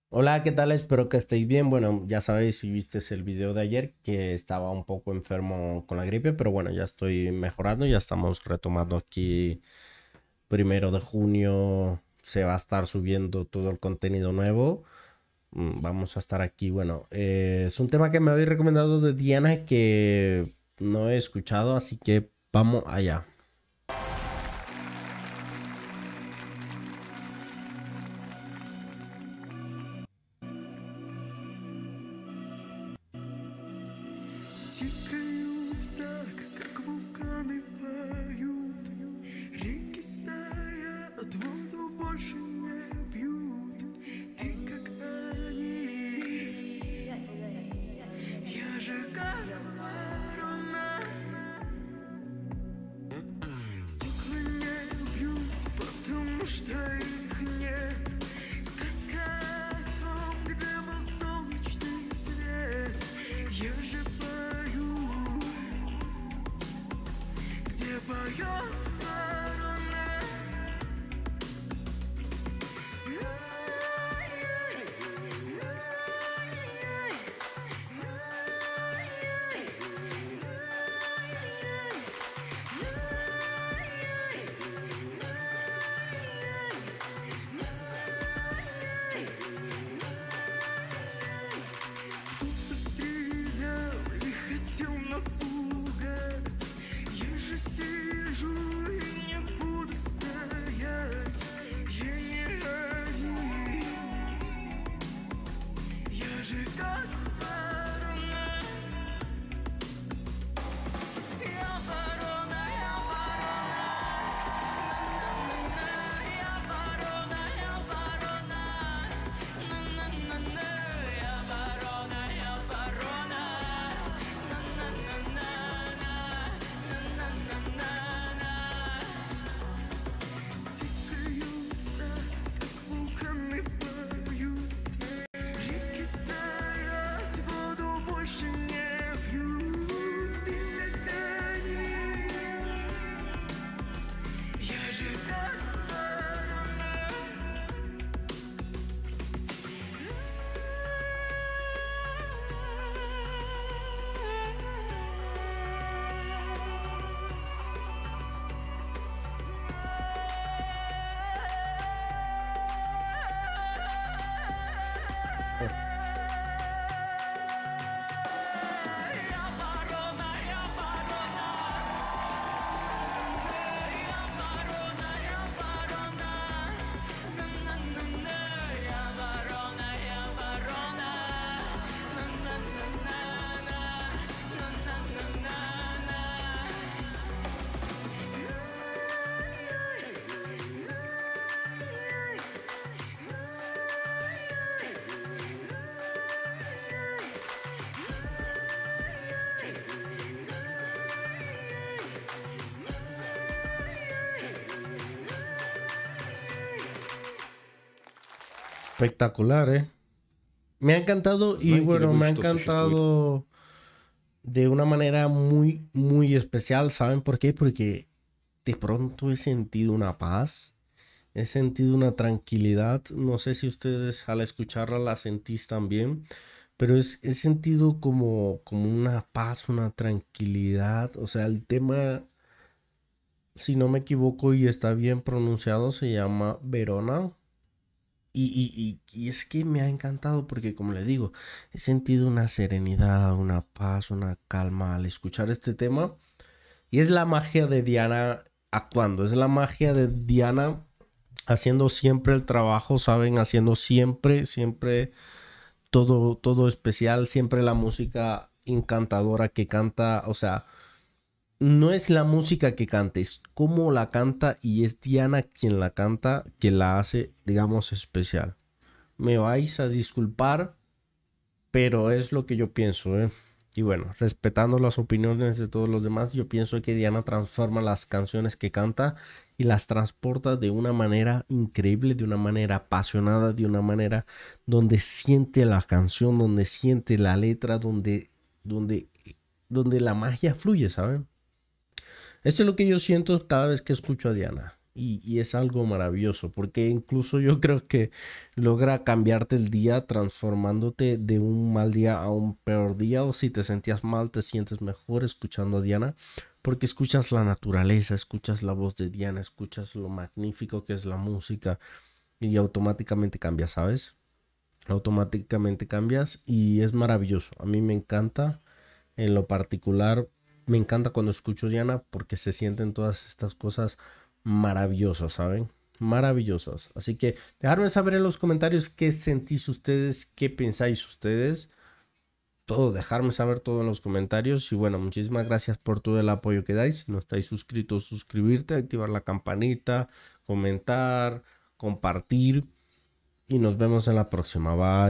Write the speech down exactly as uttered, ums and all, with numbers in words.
Hola, ¿qué tal? Espero que estéis bien. Bueno, ya sabéis si viste el video de ayer que estaba un poco enfermo con la gripe, pero bueno, ya estoy mejorando, ya estamos retomando aquí primero de junio, se va a estar subiendo todo el contenido nuevo. Mm, Vamos a estar aquí, bueno, eh, es un tema que me habéis recomendado de Diana que no he escuchado, así que vamos allá. Тикают так, как вулканы поют. Реки стоят, воду больше не пьют. Ты как они, я же как ворона. Стекла не бьют, потому что их нет. Сказка о том, где был солнечный свет. Я же пою, где поет ворона. Кто-то стрелял и хотел напугать. Я же сижу и не буду стоять. Я не они, я же как ворона. Я ворона, я ворона, я ворона, на-на-на-на. Я ворона, я ворона, на-на-на-на-на, тикают так, как вулканы поют. Реки стоят, воду больше не пьют. Ты как они, я же как ворона. Espectacular, ¿eh? Me ha encantado y Знаете ли bueno, вы, me ha что существует encantado de una manera muy, muy especial. ¿Saben por qué? Porque de pronto he sentido una paz, he sentido una tranquilidad. No sé si ustedes al escucharla la sentís también, pero es, he sentido como, como una paz, una tranquilidad. O sea, el tema, si no me equivoco y está bien pronunciado, se llama Verona. Y, y, y, y es que me ha encantado porque, como le digo, he sentido una serenidad, una paz, una calma al escuchar este tema. Y es la magia de Diana actuando, es la magia de Diana haciendo siempre el trabajo, ¿saben? Haciendo siempre, siempre todo, todo especial, siempre la música encantadora que canta, o sea, no es la música que canta, es cómo la canta y es Diana quien la canta que la hace, digamos, especial. Me vais a disculpar, pero es lo que yo pienso, ¿eh? Y bueno, respetando las opiniones de todos los demás, yo pienso que Diana transforma las canciones que canta y las transporta de una manera increíble, de una manera apasionada, de una manera donde siente la canción, donde siente la letra, donde, donde, donde la magia fluye, ¿saben? Esto es lo que yo siento cada vez que escucho a Diana. Y, y es algo maravilloso, porque incluso yo creo que logra cambiarte el día transformándote de un mal día a un peor día, o si te sentías mal, te sientes mejor escuchando a Diana, porque escuchas la naturaleza, escuchas la voz de Diana, escuchas lo magnífico que es la música y automáticamente cambias, ¿sabes? Automáticamente cambias y es maravilloso. A mí me encanta, en lo particular, me encanta cuando escucho Diana porque se sienten todas estas cosas maravillosas, ¿saben? Maravillosas. Así que dejadme saber en los comentarios qué sentís ustedes, qué pensáis ustedes. Todo, dejarme saber todo en los comentarios. Y bueno, muchísimas gracias por todo el apoyo que dais. Si no estáis suscritos, suscribirte, activar la campanita, comentar, compartir. Y nos vemos en la próxima. Bye.